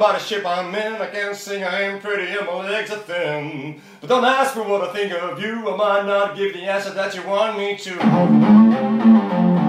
about a ship I'm in. I can't sing, I ain't pretty, and my legs are thin. But don't ask me what I think of you. I might not give the answer that you want me to.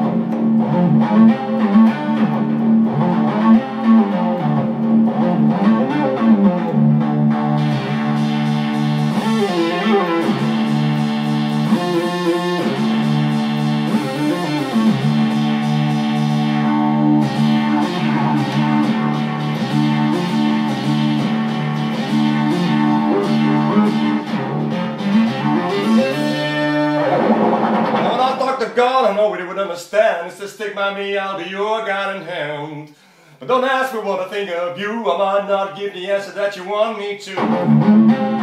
God, I know what you would understand. It's to stick by me, I'll be your guiding hand. But don't ask me what I think of you. I might not give the answer that you want me to.